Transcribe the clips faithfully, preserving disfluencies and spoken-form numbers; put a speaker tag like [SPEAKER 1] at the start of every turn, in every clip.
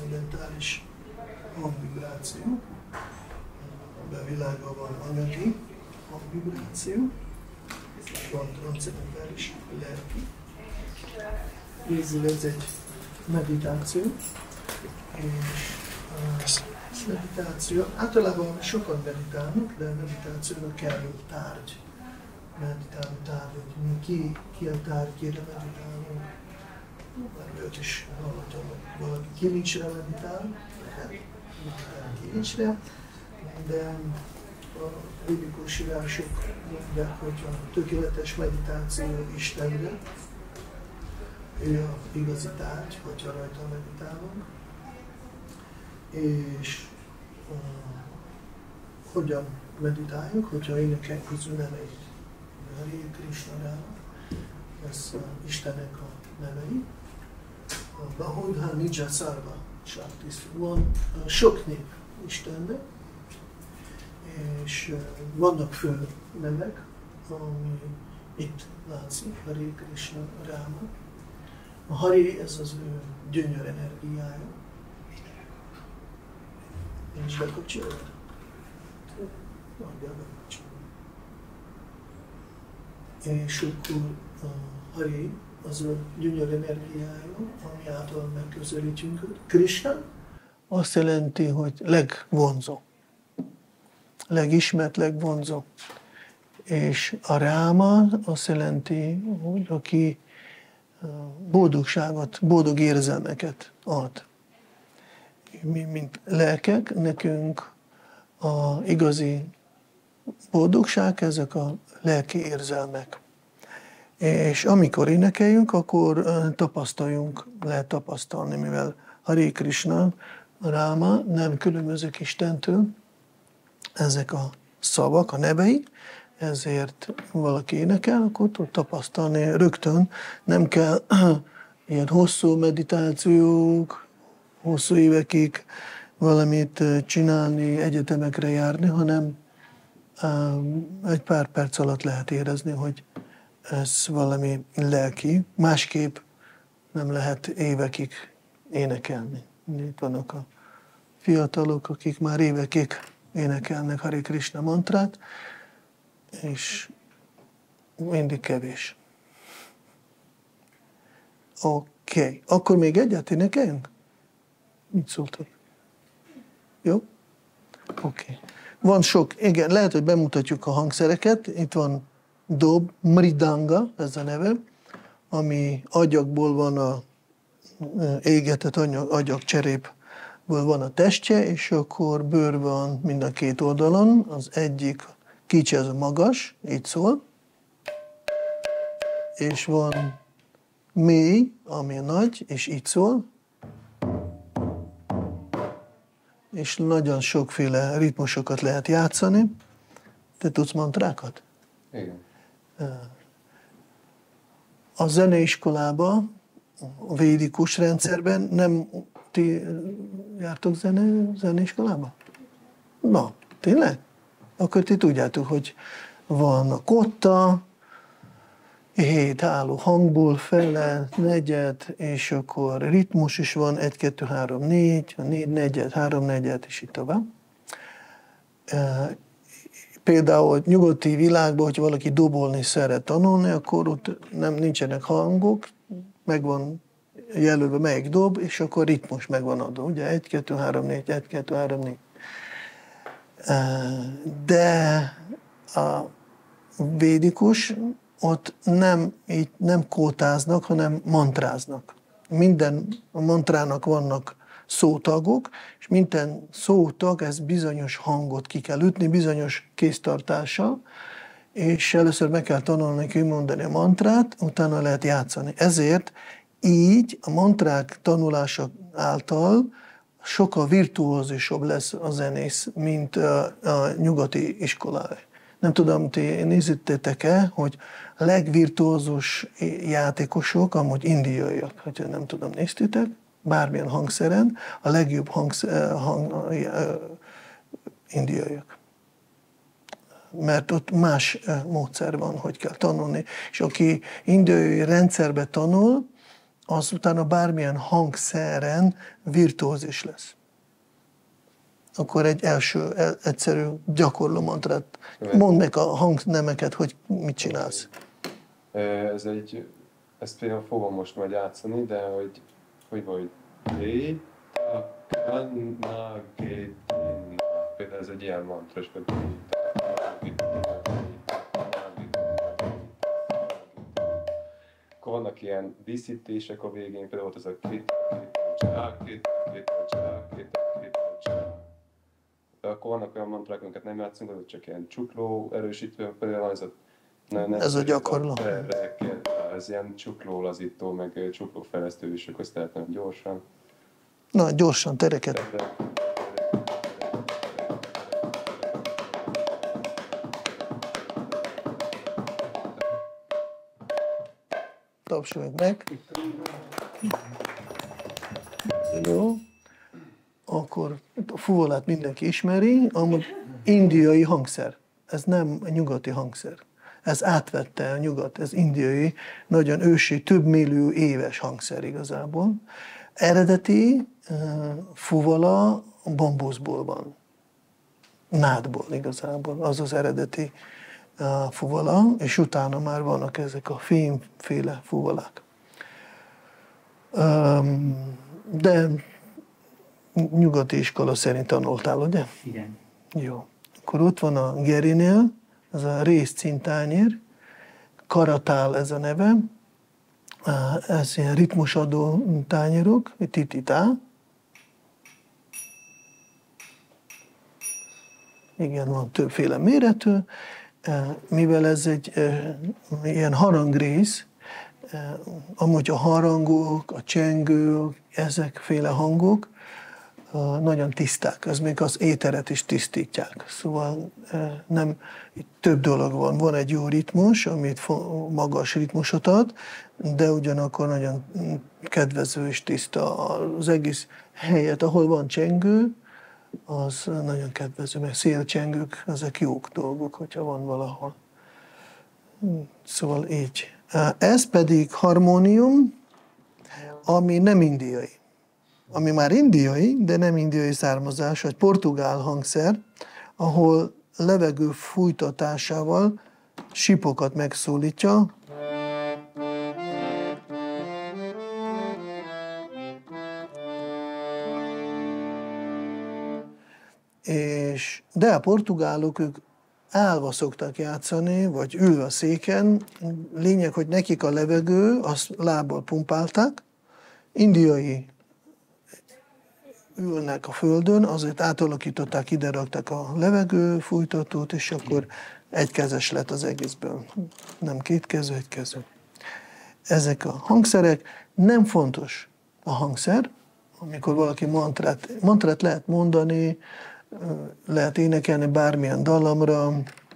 [SPEAKER 1] transzcendentális hangvibráció, a világban van anyagi hangvibráció, és van transzcendentális lelki. Végül ez egy meditáció, és a meditáció, általában sokan meditálnak, de a meditációnak kell egy tárgy, meditáló tárgy, hogy ki, ki a tárgyére meditálunk. Már őt is hallottam, hogy valaki kilincsre meditál, tehát meditál kilincsre, de a biblikus írások mondják, hogy a tökéletes meditáció Istenre, ő a igazi tárgy, hogyha rajta meditálunk, és uh, hogyan meditáljunk, hogyha énekeljük az ő neveit. Hare Krishna Ráma, ez uh, Istennek a nevei. A Bahudha Nija Sarva Shaktis. Van uh, sok nép Istennek, és uh, vannak fő nevek, ami itt látszik, Hare Krishna Ráma. A Hari, ez az ő gyönyör energiája. Nincs bekapcsolva? Nagyjából bekapcsolva. És akkor a Hari az a gyönyör energiája, ami által megközelítjünk. Krishna azt jelenti, hogy legvonzó. Legismert, legvonzó. És a Ráma azt jelenti, hogy aki boldogságot, boldog érzelmeket ad. Mi, mint lelkek, nekünk a igazi boldogság, ezek a lelki érzelmek. És amikor énekeljünk, akkor tapasztaljunk, lehet tapasztalni, mivel Hare Krishna, Ráma nem különbözik Istentől, ezek a szavak, a nevei, ezért valaki énekel, akkor tud tapasztalni rögtön. Nem kell ilyen hosszú meditációk, hosszú évekig valamit csinálni, egyetemekre járni, hanem egy pár perc alatt lehet érezni, hogy ez valami lelki. Másképp nem lehet évekig énekelni. Itt vannak a fiatalok, akik már évekig énekelnek Hare Krishna mantrát, és mindig kevés. Oké. Okay. Akkor még egyet énekeljünk? Mit szóltok? Jó? Oké. Okay. Van sok, igen, lehet, hogy bemutatjuk a hangszereket. Itt van dob, mridanga, ez a neve, ami agyagból van a égetett agyag cserépből van a testje, és akkor bőr van mind a két oldalon, az egyik kicsi, ez a magas, így szól, és van mély, ami nagy, és így szól, és nagyon sokféle ritmusokat lehet játszani. Te tudsz mantrákat?
[SPEAKER 2] Igen.
[SPEAKER 1] A zeneiskolában, a védikus rendszerben nem ti jártok zene, zeneiskolába? Na, tényleg? Akkor ti tudjátok, hogy van a kotta, hét álló hangból fele, negyed, és akkor ritmus is van, egy, kettő, három, négy, négy, negyed, három, negyed, és így tovább. Például nyugati világban, hogy valaki dobolni szeret tanulni, akkor ott nem, nincsenek hangok, megvan jelölve melyik dob, és akkor ritmus megvan adva. Ugye egy, kettő, három, négy, egy, kettő, három, négy. De a védikus ott nem, így nem kótáznak, hanem mantráznak. Minden a mantrának vannak szótagok, és minden szótag, ez bizonyos hangot ki kell ütni, bizonyos kéztartással, és először meg kell tanulni kimondani a mantrát, utána lehet játszani. Ezért így a mantrák tanulása által sokkal virtuózusabb lesz a zenész, mint a, a nyugati iskolája. Nem tudom, ti néztétek-e, hogy a legvirtuózus játékosok, amúgy indiaiak, hogyha nem tudom, néztétek, bármilyen hangszeren, a legjobb hangszer, hang, indiaiak. Mert ott más módszer van, hogy kell tanulni. És aki indiai rendszerbe tanul, az utána bármilyen hangszeren virtuózis lesz. Akkor egy első, egyszerű gyakorló mantrát. Mondd meg a hangnemeket, hogy mit csinálsz.
[SPEAKER 2] Ez egy, ezt például fogom most majd játszani, de hogy, hogy vagy, hé, például ez egy ilyen mantra, és akkor vannak ilyen díszítések a végén, például ott ez a két, két, két, két, két, két, de akkor vannak olyan mantrák, amiket nem játszunk, az csak ilyen csukló erősítő, például van ez a ne, ne,
[SPEAKER 1] ez a gyakorló.
[SPEAKER 2] Ez ilyen csuklólazító, meg csuklófejlesztő is, akkor ezt lehet nagyon gyorsan.
[SPEAKER 1] Na, gyorsan, tereket. Tapsoljuk meg. Jó. Akkor a fuvolát mindenki ismeri, amúgy indiai hangszer. Ez nem nyugati hangszer. Ez átvette a nyugat, ez indiai, nagyon ősi, több millió éves hangszer igazából. Eredeti uh, fuvola bambuszból van. Nádból igazából, az az eredeti uh, fuvola, és utána már vannak ezek a fémféle fuvolák. Um, de nyugati iskola szerint tanultál, ugye?
[SPEAKER 3] Igen.
[SPEAKER 1] Jó. Akkor ott van a gerinél, ez a részcintányér, karatál ez a neve, ez ilyen ritmusadó tányérok, tititá. Igen, van többféle méretű, mivel ez egy ilyen harangrész, amúgy a harangok, a csengők, ezekféle hangok nagyon tiszták, ez még az éteret is tisztítják. Szóval nem, itt több dolog van. Van egy jó ritmus, amit magas ritmusot ad, de ugyanakkor nagyon kedvező és tiszta az egész helyet, ahol van csengő, az nagyon kedvező, mert szélcsengők, ezek jók dolgok, hogyha van valahol. Szóval így. Ez pedig harmónium, ami nem indiai. Ami már indiai, de nem indiai származás, vagy portugál hangszer, ahol levegő fújtatásával sípokat megszólítja. És, de a portugálok, ők állva szoktak játszani, vagy ülve a széken. Lényeg, hogy nekik a levegő, azt lábbal pumpálták. Indiai ülnek a földön, azért átalakították, ide rakták a levegő fújtatót, és akkor egykezes lett az egészből. Nem kétkezű, egykezű. Ezek a hangszerek, nem fontos a hangszer, amikor valaki mantrát, mantrát lehet mondani, lehet énekelni bármilyen dallamra,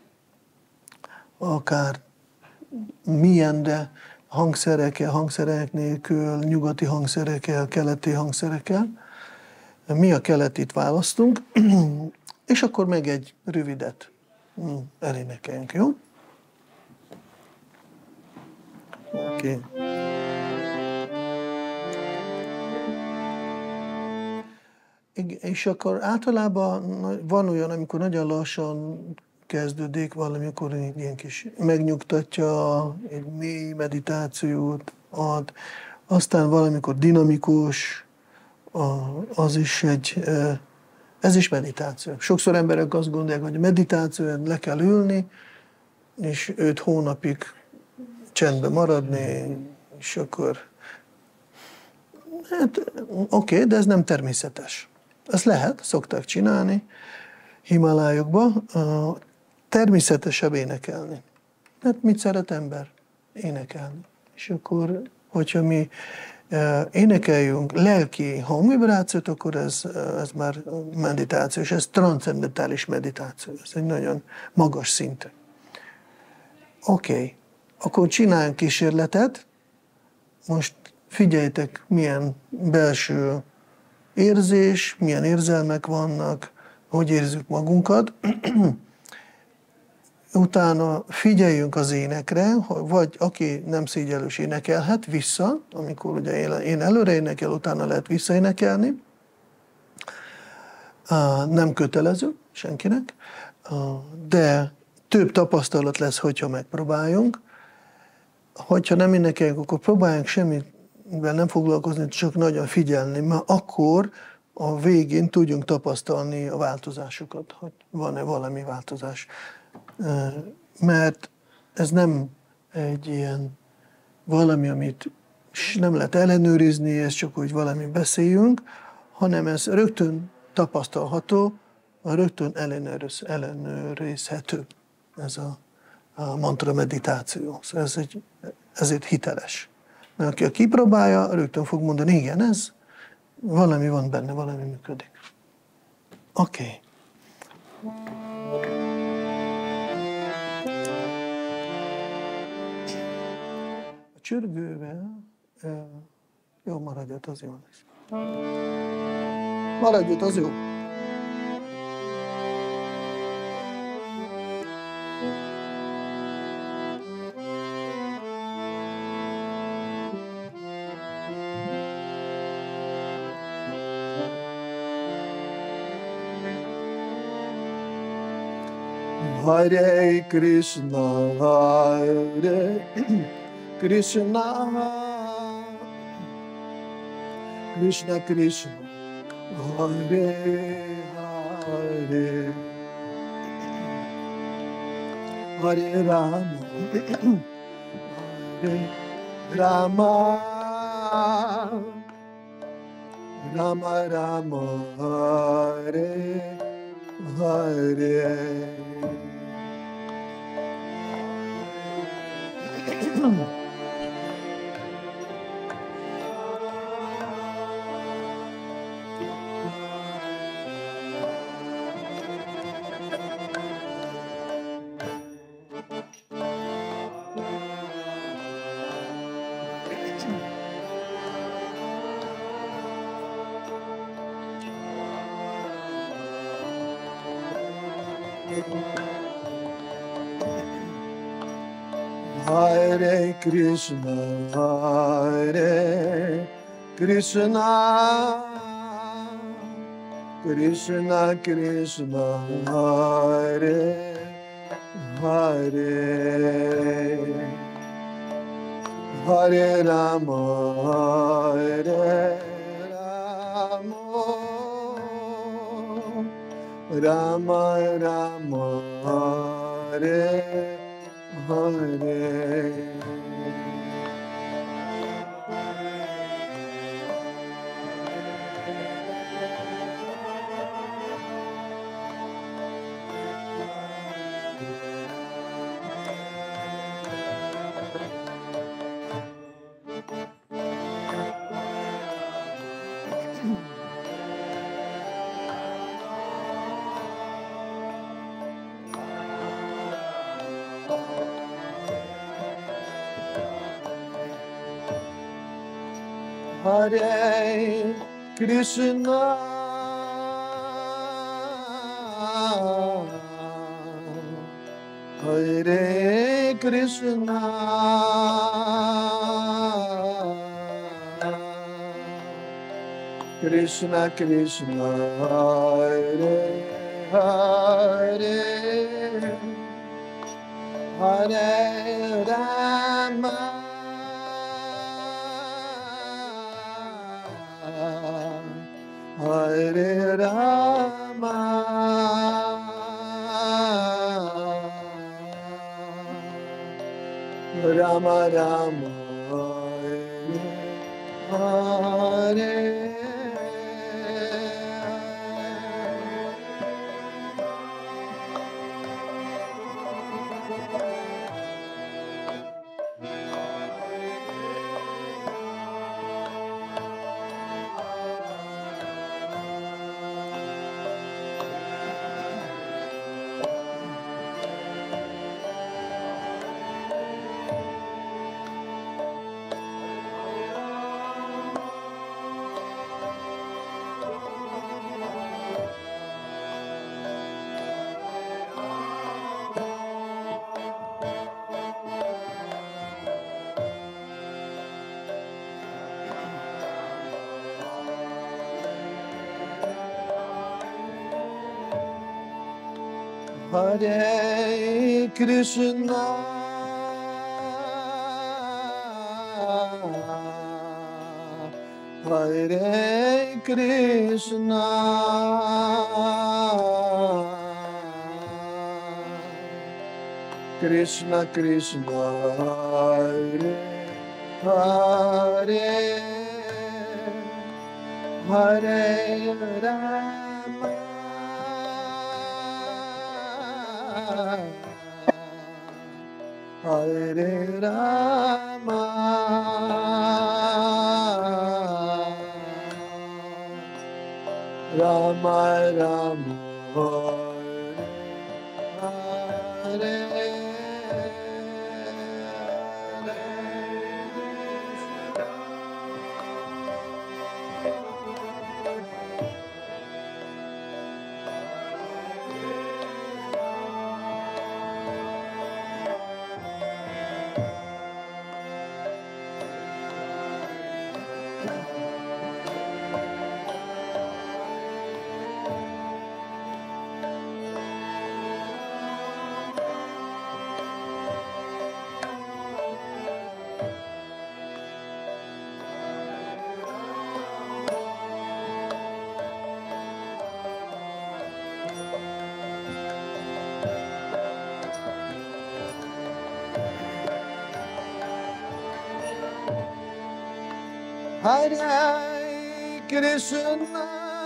[SPEAKER 1] akár milyen, de hangszerekkel, hangszerek nélkül, nyugati hangszerekkel, keleti hangszerekkel. Mi a keletit választunk, és akkor meg egy rövidet elénekeljünk, jó? Oké. Okay. És akkor általában van olyan, amikor nagyon lassan kezdődik, valamikor egy ilyen kis megnyugtatja, egy mély meditációt ad, aztán valamikor dinamikus, az is egy, ez is meditáció. Sokszor emberek azt gondolják, hogy a meditáció, le kell ülni, és öt hónapig csendben maradni, és akkor hát oké, okay, de ez nem természetes. Ez lehet, szokták csinálni Himalájokban, természetesebb énekelni. Hát mit szeret ember? Énekelni. És akkor, hogyha mi énekeljünk lelki hangvibrációt, akkor ez, ez már meditáció, és ez transzcendentális meditáció. Ez egy nagyon magas szint. Oké, okay. Akkor csináljunk kísérletet. Most figyeljtek, milyen belső érzés, milyen érzelmek vannak, hogy érzük magunkat. utána figyeljünk az énekre, vagy aki nem szégyellős énekelhet vissza, amikor ugye én előre énekel, utána lehet visszaénekelni. Nem kötelező senkinek, de több tapasztalat lesz, hogyha megpróbáljunk. Hogyha nem énekeljünk, akkor próbáljunk semmivel nem foglalkozni, csak nagyon figyelni, mert akkor a végén tudjunk tapasztalni a változásokat, hogy van-e valami változás. Mert ez nem egy ilyen valami, amit nem lehet ellenőrizni, ez csak úgy valami beszéljünk, hanem ez rögtön tapasztalható, rögtön ellenőriz, ellenőrizhető ez a, a mantra meditáció. Szóval ez egy, ezért hiteles. Mert aki kipróbálja, rögtön fog mondani, igen, ez valami van benne, valami működik. Oké. Okay. A csörgővel jó, maradjat, az jó lesz. Maradjat, az jó. Hare Krishna, Hare Krishna, Krishna Krishna, Hare Hare, Hare Rama, Hare Rama, Rama Rama, Hare Hare. Hare Krishna, Hare Krishna, Krishna Krishna, Hare Hare, Hare Rama, Hare Rama, Rama Rama, Hare Hare. Hare Krishna, Hare Krishna, Krishna Krishna, Hare Hare, Hare Rama, Hare Rama, Rama Rama, Hare Hare. Hare Krishna, Hare Krishna, Krishna Krishna, Hare Hare, Hare Rama, Hare Rama, Rama Rama, Hare Hare, Hare Krishna,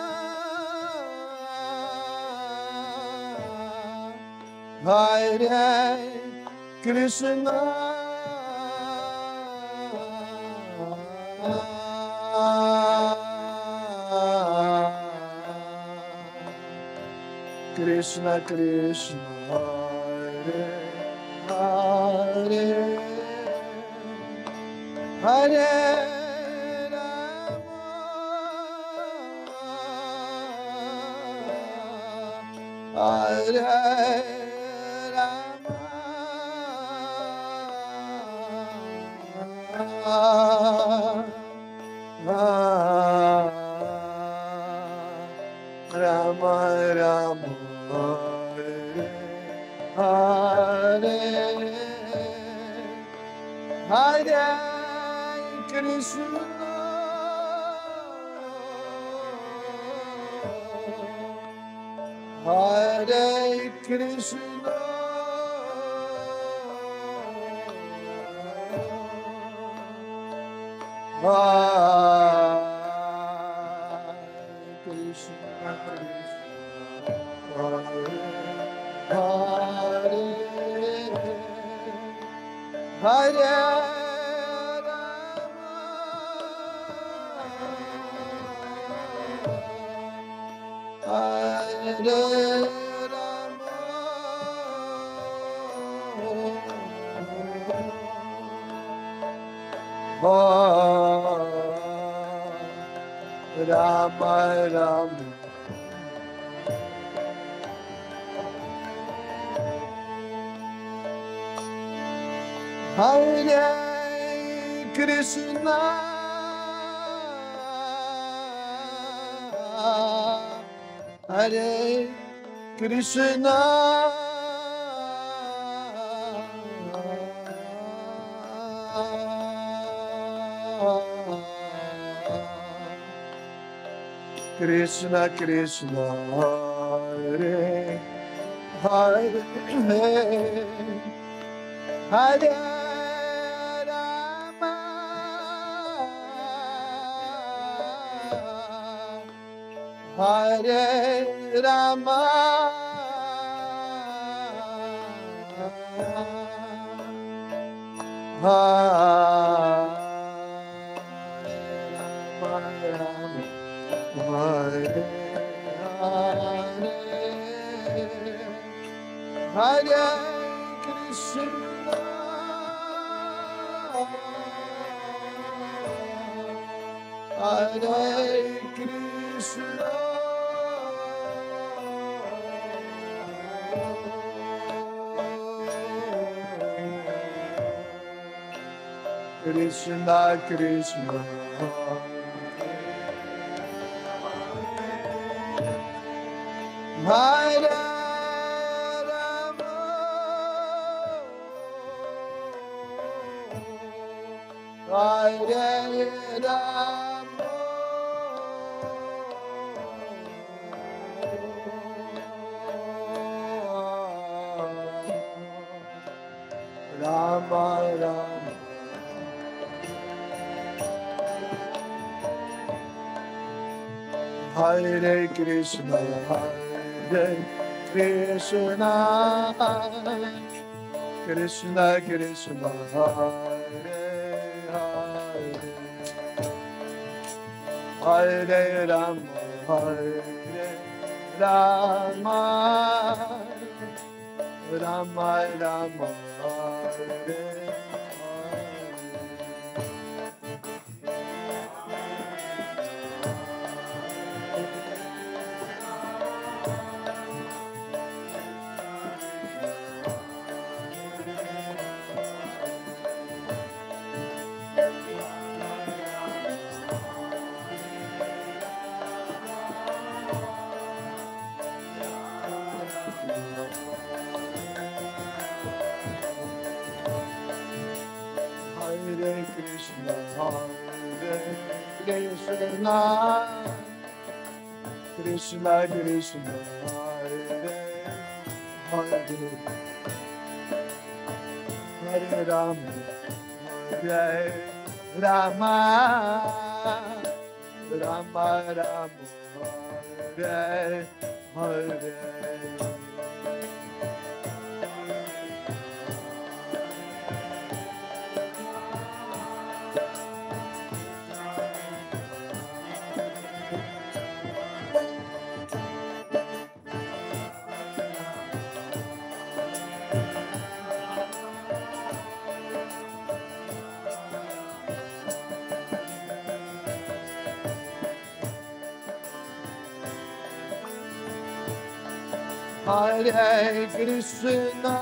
[SPEAKER 1] Hare Krishna, Krishna Krishna, Hare Hare, Hare Hare Rama, Rama Rama, Hare Hare Krishna, Hare Krishna, Hare Krishna, Hare Hare Rama Rama, Hare Krishna, Hare Krishna, Krishna Krishna, Hare Hare, Hare Rama, Hare Rama, Hare Hare Hare Krishna, Hare Krishna, Krishna Krishna, Hare Rama Rama. Hare Krishna, Hare Krishna, Krishna Krishna, Hare Hare, Hare Rama, Hare Rama, Rama Rama, Hare Hare Krishna, Hare Krishna, Krishna Krishna, Hare Hare, Hare Rama, Hare Rama, Rama Rama, Hare Hare. Hare Krishna,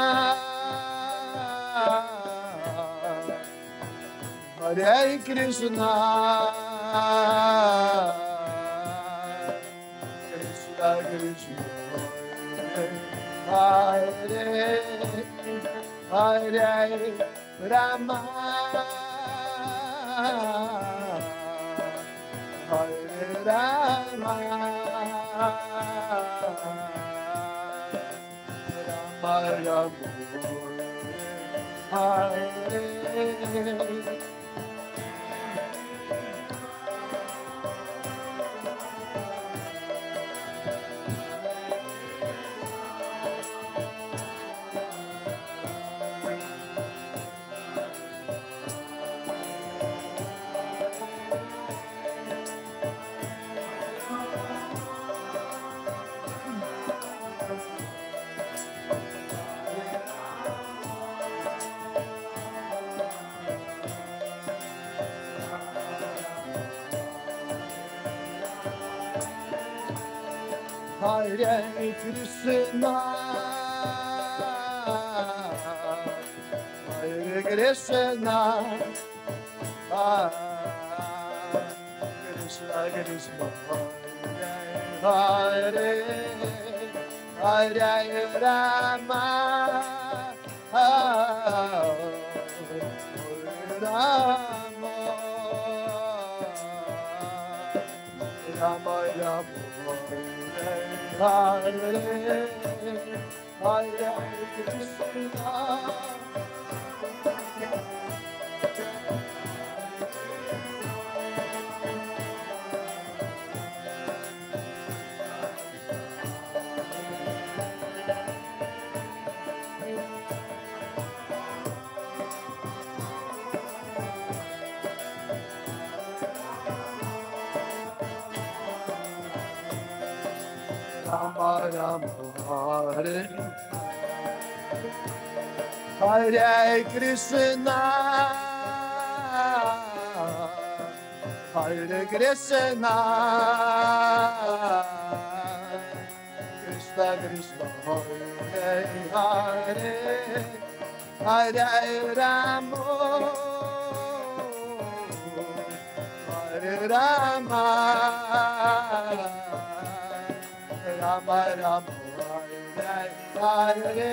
[SPEAKER 1] Hare Krishna, Krishna Krishna, Hare Hare Rama, Hare Rama, Hare Krishna, Hare Krishna, Krishna Krishna, Hare Hare Rama, Hare Rama, Rama Rama, Hare Hare Krishna. Rama Rama, Hare Hare Krishna, Hare Krishna, Krishna Krishna, Hare Hare, Hare Rama, Hare Rama, Rama Rama, Hare Hare.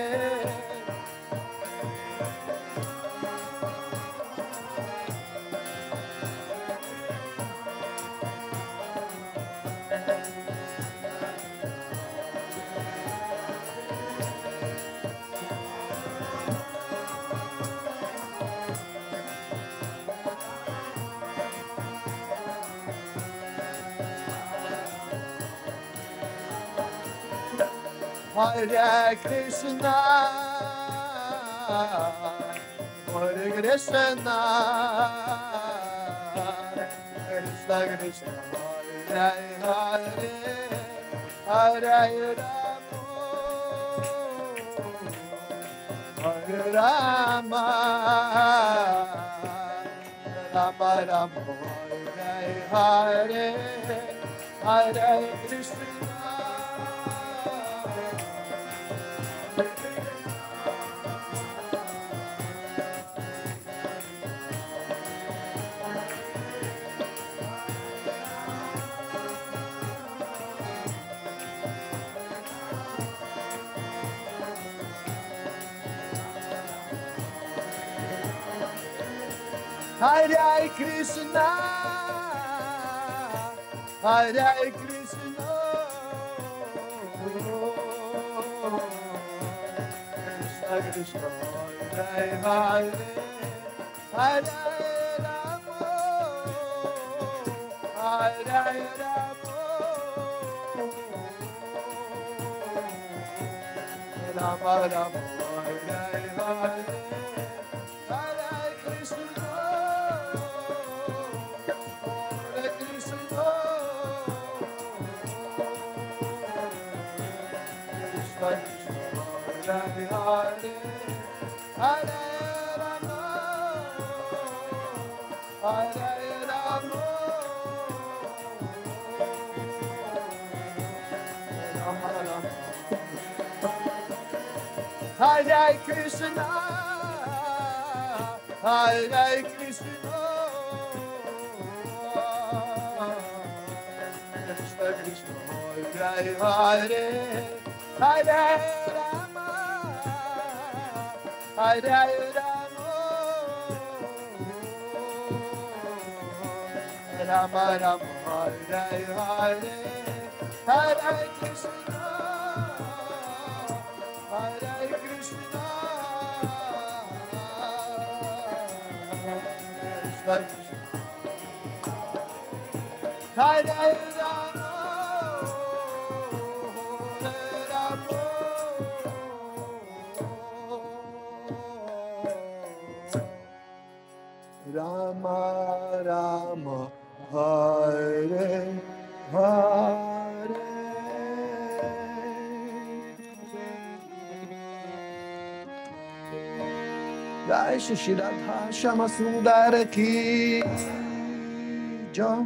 [SPEAKER 1] Hare Krishna, Hare Krishna, Krishna Krishna, Hare Hare, Hare Rama, Hare Rama, Rama Rama, Hare Hare, Hare Krishna. Hare Krishna, Hare Krishna, Krishna Krishna, Hare Hare, Hare Rama, Hare Rama, Rama Rama, Hare Hare. Hare Hare, Hare Rama, Hare Rama, Rama Rama. Hare Krishna, Hare Krishna, Krishna Krishna, Hare Hare, Hare Rama, Hare Rama, Rama Rama, Hare Hare, Hare Krishna, Hare Krishna, Krishna Krishna, Hare Rama, Rama Rama, Hare Hare. Jai Shri Radha Shama Sundar ki jai.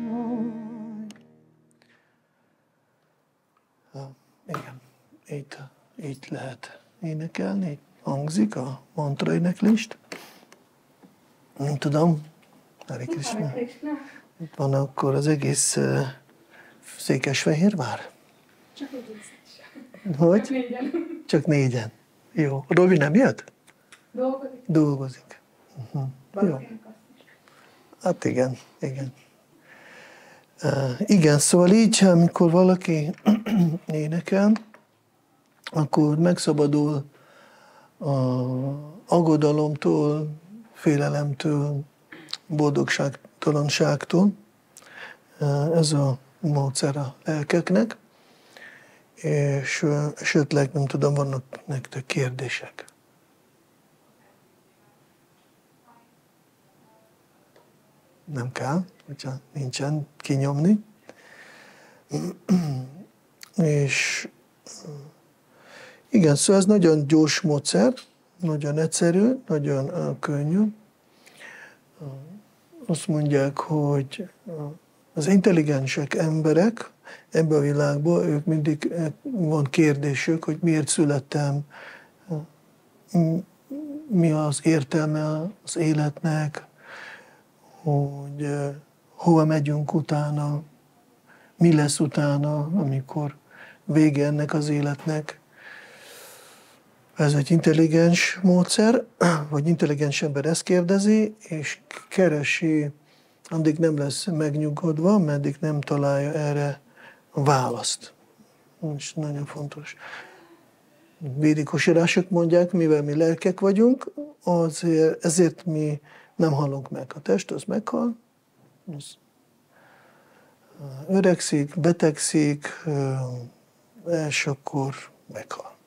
[SPEAKER 1] Igen, itt, itt lehet énekelni, itt hangzik a mantra éneklést. Nem tudom, Hare Krishna. Itt van akkor az egész uh, Székesfehérvár?
[SPEAKER 3] Csak egész.
[SPEAKER 1] Hogy?
[SPEAKER 3] Csak négyen.
[SPEAKER 1] Csak négyen. Jó. Robi nem jött?
[SPEAKER 3] Dolgozik.
[SPEAKER 1] Dolgozik. Uh-huh. Jó.
[SPEAKER 3] Jó.
[SPEAKER 1] Hát igen, igen. Uh, igen, szóval így, amikor valaki énekel, akkor megszabadul a aggodalomtól, félelemtől, boldogságtalanságtól. Ez a módszer a lelkeknek, és esetleg, nem tudom, vannak nektek kérdések. Nem kell, hogyha nincsen kinyomni. És igen, szóval ez nagyon gyors módszer, nagyon egyszerű, nagyon könnyű. Azt mondják, hogy az intelligensek emberek ebben a világban, ők mindig van kérdésük, hogy miért születtem, mi az értelme az életnek, hogy hova megyünk utána, mi lesz utána, amikor vége ennek az életnek. Ez egy intelligens módszer, vagy intelligens ember ezt kérdezi, és keresi, addig nem lesz megnyugodva, meddig nem találja erre a választ. És nagyon fontos. Védikus írások mondják, mivel mi lelkek vagyunk, azért, ezért mi nem halunk meg. A test az meghal, az öregszik, betegszik, és akkor meghal.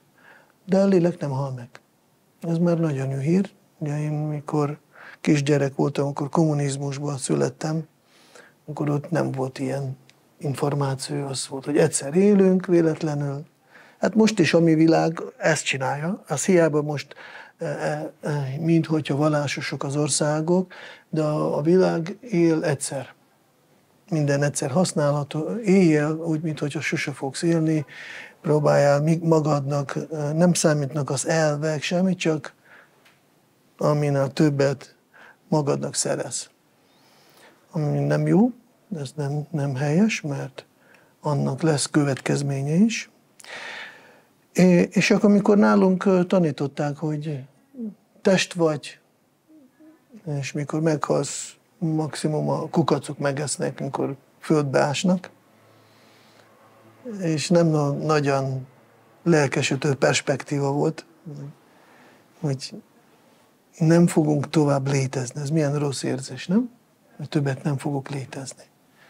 [SPEAKER 1] de a lélek nem hal meg. Ez már nagyon jó hír. Ugye én mikor kisgyerek voltam, amikor kommunizmusban születtem, akkor ott nem volt ilyen információ, az volt, hogy egyszer élünk véletlenül. Hát most is a mi világ ezt csinálja. Az hiába most mind hogyha vallásosok az országok, de a világ él egyszer. Minden egyszer használható. Éljél úgy, mintha sose fogsz élni, próbáljál magadnak, nem számítnak az elvek, semmit, csak aminál többet magadnak szerez. Ami nem jó, ez nem, nem helyes, mert annak lesz következménye is. És akkor, amikor nálunk tanították, hogy test vagy, és mikor meghalsz, maximum a kukacok megesznek, amikor földbe ásnak, és nem nagyon lelkesítő perspektíva volt, hogy nem fogunk tovább létezni. Ez milyen rossz érzés, nem? Hogy többet nem fogok létezni.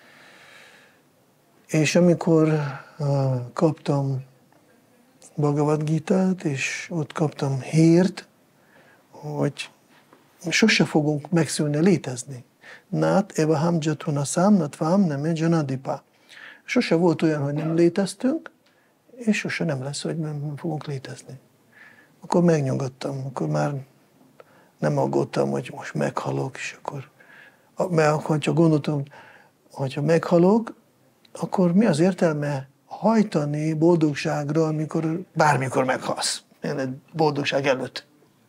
[SPEAKER 1] És amikor uh, kaptam Bhagavad Gitát, és ott kaptam hírt, hogy sose fogunk megszűnni létezni. Nát evaham jatuna szám, natvam neme janadipa. Sose volt olyan, hogy nem léteztünk, és sose nem lesz, hogy nem fogunk létezni. Akkor megnyugodtam, akkor már nem aggódtam, hogy most meghalok, és akkor, mert hogyha gondoltam, hogyha meghalok, akkor mi az értelme hajtani boldogságra, amikor bármikor meghalsz? Boldogság előtt.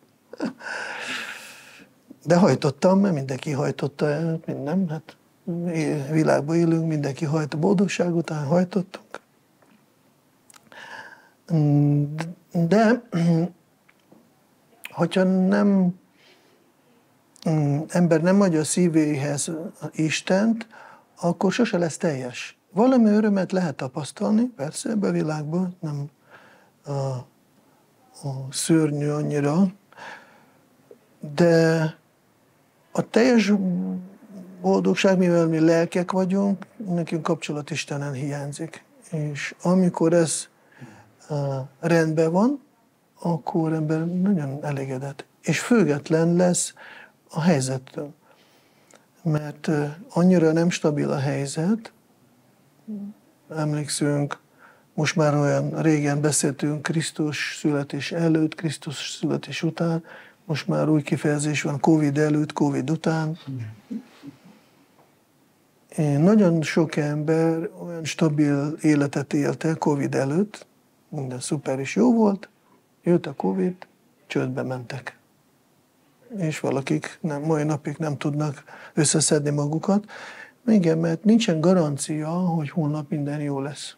[SPEAKER 1] De hajtottam, mert mindenki hajtotta, minden, hát világban élünk, mindenki hajt a boldogság után, hajtottunk. De hogyha nem ember nem adja a szívéhez Istent, akkor sose lesz teljes. Valami örömet lehet tapasztalni, persze, ebben a világban, nem a, a szörnyű annyira, de a teljes boldogság, mivel mi lelkek vagyunk, nekünk kapcsolat Istenen hiányzik. És amikor ez uh, rendben van, akkor ember nagyon elégedett. És független lesz a helyzettől. Mert uh, annyira nem stabil a helyzet, emlékszünk, most már olyan régen beszéltünk Krisztus születés előtt, Krisztus születés után, most már új kifejezés van, Covid előtt, Covid után. Én nagyon sok ember olyan stabil életet élte Covid előtt, minden szuper és jó volt, jött a Covid, csődbe mentek. És valakik nem, mai napig nem tudnak összeszedni magukat. Igen, mert nincsen garancia, hogy holnap minden jó lesz.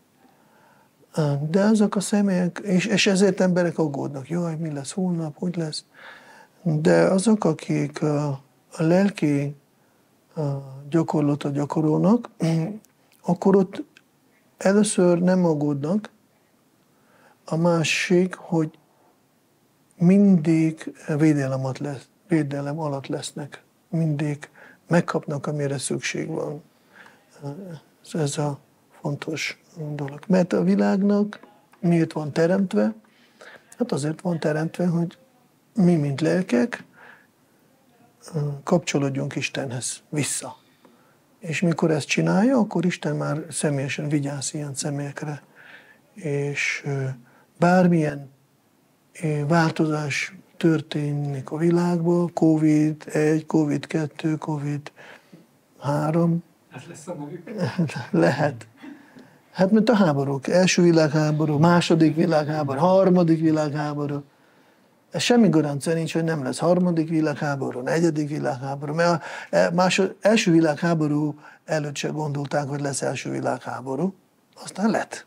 [SPEAKER 1] De azok a személyek, és, és ezért emberek aggódnak, jaj, mi lesz holnap, hogy lesz. De azok, akik a, a lelki a gyakorlatot gyakorolnak, akkor ott először nem aggódnak, a másik, hogy mindig védelem alatt, lesz, védelem alatt lesznek, mindig megkapnak, amire szükség van. Ez a fontos dolog. Mert a világnak miért van teremtve? Hát azért van teremtve, hogy mi, mint lelkek, kapcsolódjunk Istenhez vissza. És mikor ezt csinálja, akkor Isten már személyesen vigyáz ilyen személyekre. És bármilyen változás történik a világban, Covid egy, Covid kettő, Covid három.
[SPEAKER 4] Ez lesz a nevük?
[SPEAKER 1] Lehet. Hát, mint a háborúk. Első világháború, második világháború, harmadik világháború. Ez semmi garancia nincs, hogy nem lesz harmadik világháború, negyedik világháború. Mert a másod, első világháború előtt se gondolták, hogy lesz első világháború. Aztán lett.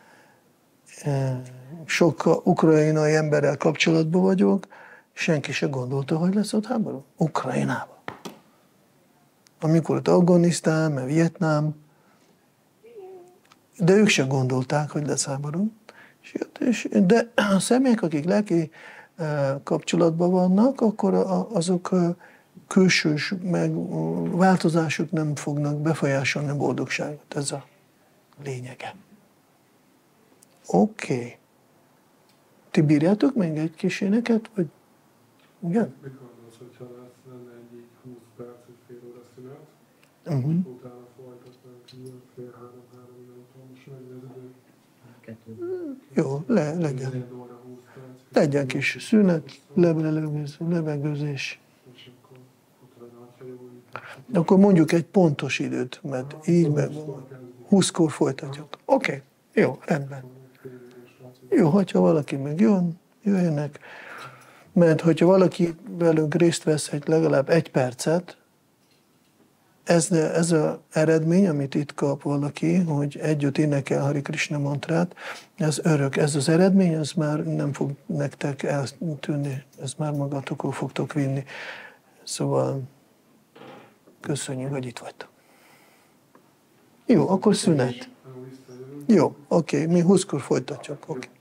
[SPEAKER 1] Sok ukrajnai emberrel kapcsolatban vagyok, senki se gondolta, hogy lesz ott háború. Ukrajnában. Amikor ott Afganisztán, meg Vietnám, de ők se gondolták, hogy lesz háború. De a személyek, akik lelki kapcsolatban vannak, akkor azok külsős meg változások nem fognak befolyásolni a boldogságot. Ez a lényege. Oké. Okay. Ti bírjátok még egy kis éneket? Vagy... Igen?
[SPEAKER 4] Mit gondolsz, hogyha lesz, lenne egy így húsz perc, egy fél óra szünet,
[SPEAKER 1] Uh-huh.
[SPEAKER 4] utána folytatnánk ilyen fél három, három, nem tudom, most mennyi az idő?
[SPEAKER 5] Kettő.
[SPEAKER 1] Jó, le, legyen.
[SPEAKER 4] Négy óra, húsz perc.
[SPEAKER 1] Legyen kis szünet, levegőzés, levegőzés.
[SPEAKER 4] És akkor utána, ha jó, így.
[SPEAKER 1] Akkor mondjuk egy pontos időt, mert így meg húszkor folytatjuk. Oké, okay. Jó, rendben. Jó, hogyha valaki meg jön, jöjjenek. Mert hogyha valaki velünk részt vesz egy legalább egy percet, ez, ez az eredmény, amit itt kap valaki, hogy együtt énekel Hari Krishna mantrát, ez örök. Ez az eredmény, ez már nem fog nektek eltűnni, ez már magatokról fogtok vinni. Szóval köszönjük, hogy itt vagytok. Jó, akkor szünet. Jó, oké, okay, mi húszkor folytatjuk. Okay.